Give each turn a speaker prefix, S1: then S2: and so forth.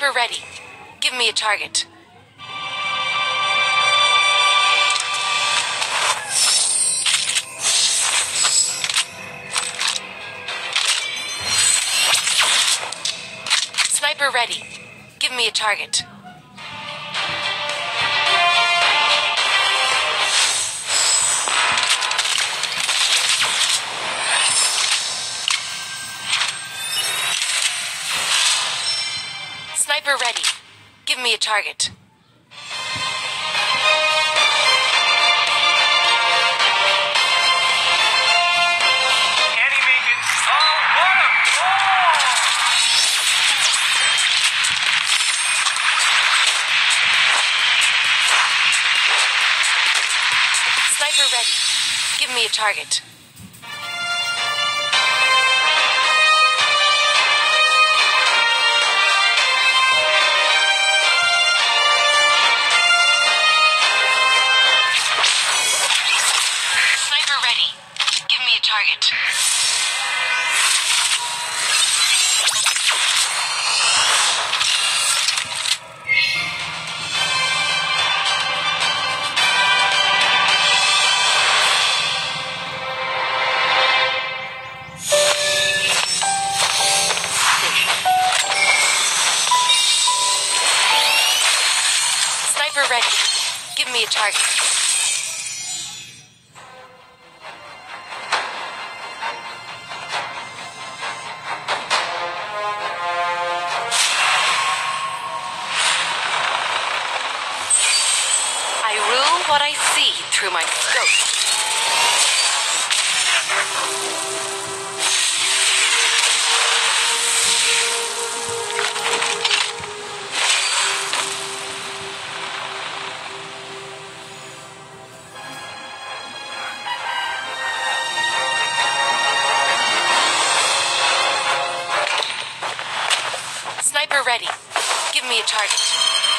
S1: Sniper ready. Give me a target. Sniper ready. Give me a target. Sniper ready. Give me a target.
S2: Enemy oh, what a ball!
S1: Sniper ready. Give me a target. Sniper ready. Give me a target. Sniper ready. Give me a target. I rule what I see through my scope. Sniper ready. Give me a target.